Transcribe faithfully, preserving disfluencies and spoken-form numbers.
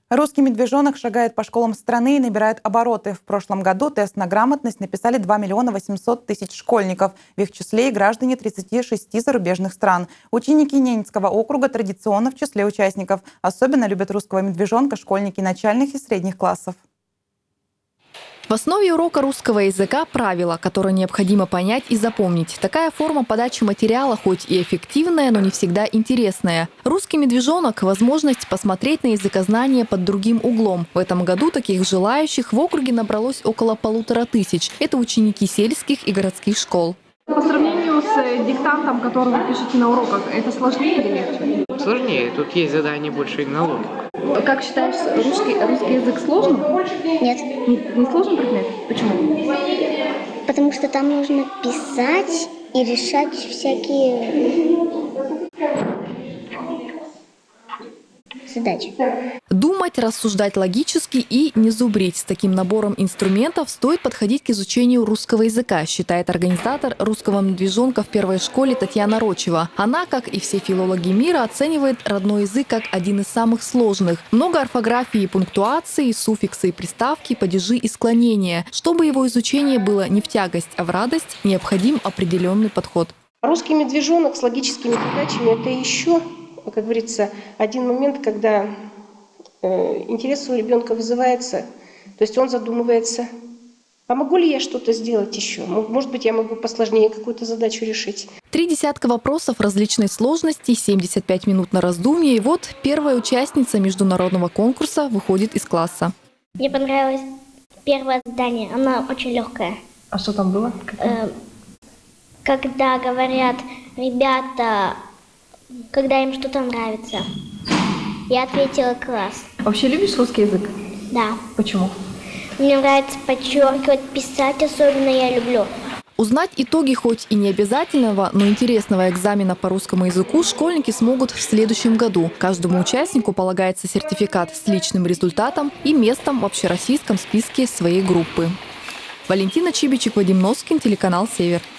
Русский медвежонок шагает по школам страны и набирает обороты. В прошлом году тест на грамотность написали два миллиона восемьсот тысяч школьников. В их числе и граждане тридцати шести зарубежных стран. Ученики Ненецкого округа традиционно в числе участников. Особенно любят русского медвежонка школьники начальных и средних классов. В основе урока русского языка правила, которые необходимо понять и запомнить. Такая форма подачи материала хоть и эффективная, но не всегда интересная. Русский медвежонок – возможность посмотреть на языкознание под другим углом. В этом году таких желающих в округе набралось около полутора тысяч. Это ученики сельских и городских школ. По сравнению с диктантом, который вы пишете на уроках, это сложнее или легче? Сложнее. Тут есть задание больше именно логики. Как считаешь, русский, русский язык сложный? Нет. Не, не сложный предмет? Почему? Потому что там нужно писать и решать всякие задачи. Думать, рассуждать логически и не зубрить. С таким набором инструментов стоит подходить к изучению русского языка, считает организатор русского медвежонка в первой школе Татьяна Рочева. Она, как и все филологи мира, оценивает родной язык как один из самых сложных. Много орфографии и пунктуации, суффиксы и приставки, падежи и склонения. Чтобы его изучение было не в тягость, а в радость, необходим определенный подход. Русский медвежонок с логическими задачами – это еще, как говорится, один момент, когда э, интерес у ребенка вызывается, то есть он задумывается, а могу ли я что-то сделать еще? Может быть, я могу посложнее какую-то задачу решить. Три десятка вопросов различной сложности, семьдесят пять минут на раздумье, и вот первая участница международного конкурса выходит из класса. Мне понравилось первое задание, оно очень легкое. А что там было? Э, когда говорят ребята, когда им что-то нравится. Я ответила класс. Вообще любишь русский язык? Да. Почему? Мне нравится подчеркивать, писать особенно я люблю. Узнать итоги хоть и не обязательного, но интересного экзамена по русскому языку школьники смогут в следующем году. Каждому участнику полагается сертификат с личным результатом и местом в общероссийском списке своей группы. Валентина Чибичек, Вадим Носкин, телеканал «Север».